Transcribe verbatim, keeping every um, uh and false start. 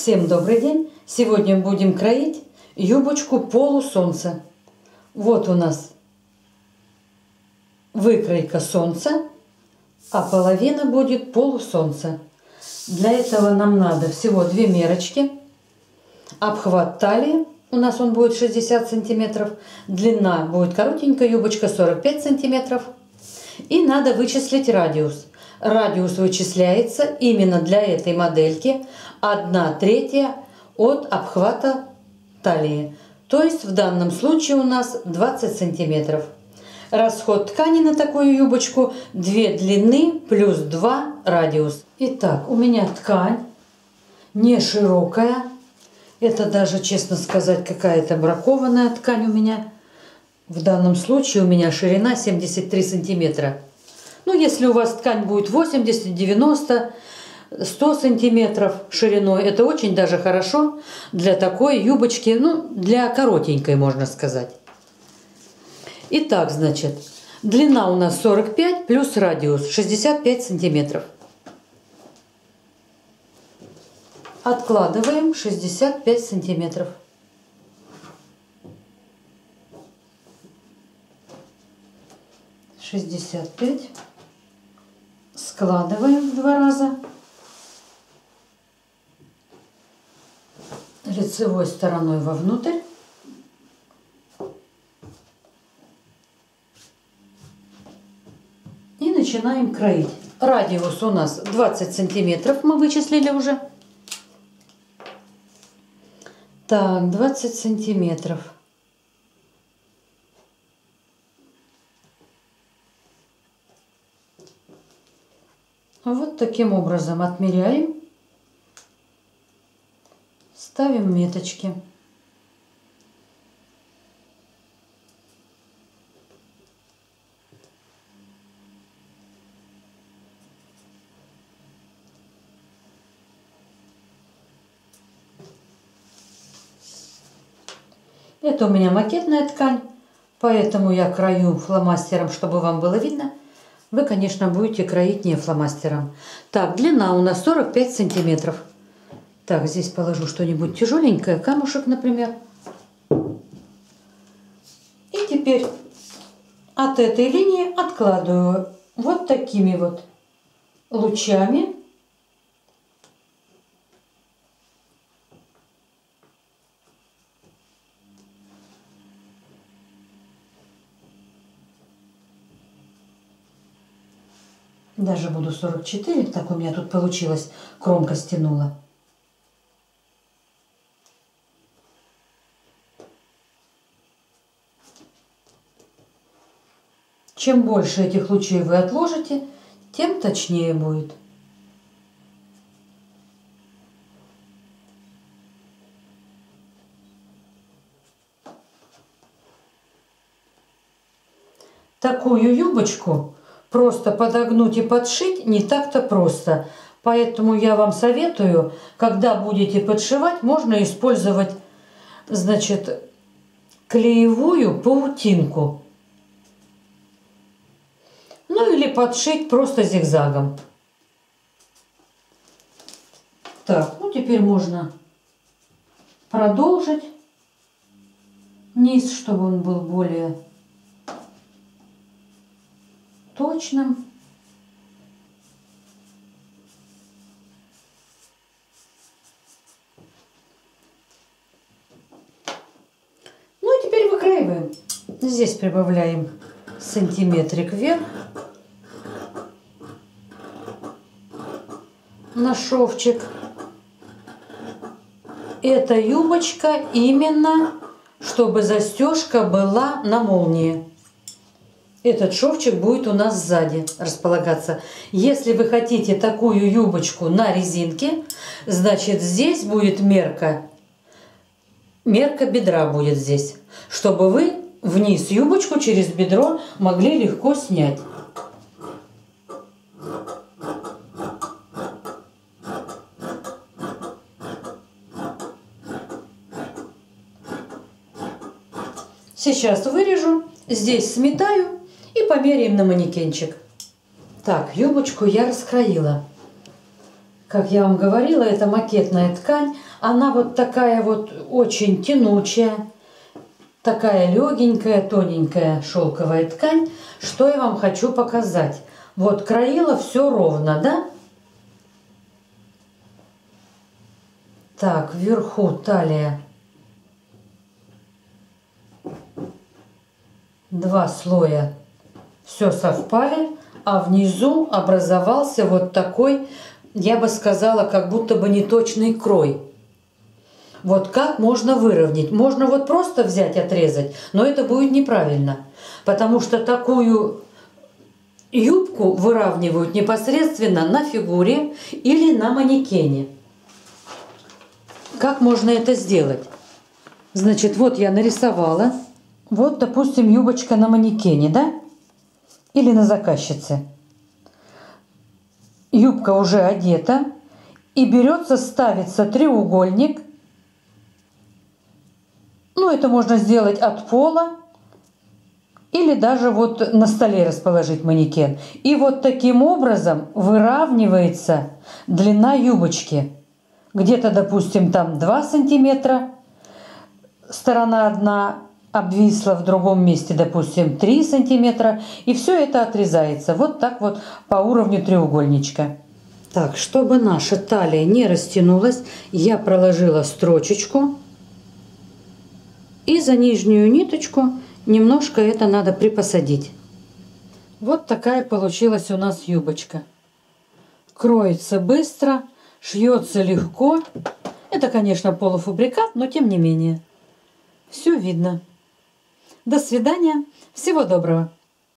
Всем добрый день! Сегодня будем кроить юбочку полусолнца. Вот у нас выкройка солнца, а половина будет полусолнца. Для этого нам надо всего две мерочки. Обхват талии, у нас он будет шестьдесят сантиметров. Длина будет коротенькая юбочка сорок пять сантиметров. И надо вычислить радиус. Радиус вычисляется именно для этой модельки одна третья от обхвата талии. То есть в данном случае у нас двадцать сантиметров. Расход ткани на такую юбочку две длины плюс два радиус. Итак, у меня ткань не широкая. Это даже, честно сказать, какая-то бракованная ткань у меня. В данном случае у меня ширина семьдесят три сантиметра. Ну, если у вас ткань будет восемьдесят, девяносто, сто сантиметров шириной, это очень даже хорошо для такой юбочки, ну, для коротенькой, можно сказать. Итак, значит, длина у нас сорок пять плюс радиус шестьдесят пять сантиметров. Откладываем шестьдесят пять сантиметров. шестьдесят пять. Складываем в два раза. Лицевой стороной вовнутрь. И начинаем кроить. Радиус у нас двадцать сантиметров, мы вычислили уже. Так, двадцать сантиметров. Вот таким образом отмеряем, ставим меточки. Это у меня макетная ткань, поэтому я крою фломастером, чтобы вам было видно. Вы, конечно, будете кроить не фломастером. Так, длина у нас сорок пять сантиметров. Так, здесь положу что-нибудь тяжеленькое, камушек, например. И теперь от этой линии откладываю вот такими вот лучами. Даже буду сорок четыре, так у меня тут получилось, кромка стянула. Чем больше этих лучей вы отложите, тем точнее будет. Такую юбочку просто подогнуть и подшить не так-то просто. Поэтому я вам советую, когда будете подшивать, можно использовать, значит, клеевую паутинку. Ну или подшить просто зигзагом. Так, ну теперь можно продолжить низ, чтобы он был более точным. Ну и теперь выкраиваем. Здесь прибавляем сантиметрик вверх на шовчик. Эта юбочка именно, чтобы застежка была на молнии. Этот шовчик будет у нас сзади располагаться. Если вы хотите такую юбочку на резинке, значит здесь будет мерка. Мерка бедра будет здесь, чтобы вы вниз юбочку через бедро могли легко снять. Сейчас вырежу, здесь сметаю и померяем на манекенчик. Так, юбочку я раскроила. Как я вам говорила, это макетная ткань. Она вот такая вот очень тянучая, такая легенькая, тоненькая шелковая ткань. Что я вам хочу показать. Вот краила все ровно, да? Так, вверху талия. Два слоя все совпали, а внизу образовался вот такой, я бы сказала, как будто бы неточный крой. Вот как можно выровнять? Можно вот просто взять, отрезать, но это будет неправильно, потому что такую юбку выравнивают непосредственно на фигуре или на манекене. Как можно это сделать? Значит, вот я нарисовала. Вот, допустим, юбочка на манекене, да? Или на заказчице. Юбка уже одета. И берется, ставится треугольник. Ну, это можно сделать от пола. Или даже вот на столе расположить манекен. И вот таким образом выравнивается длина юбочки. Где-то, допустим, там два сантиметра. Сторона одна обвисла, в другом месте, допустим, три сантиметра. И все это отрезается. Вот так вот по уровню треугольничка. Так, чтобы наша талия не растянулась, я проложила строчечку. И за нижнюю ниточку немножко это надо припосадить. Вот такая получилась у нас юбочка. Кроется быстро, шьется легко. Это, конечно, полуфабрикат, но тем не менее. Все видно. До свидания. Всего доброго.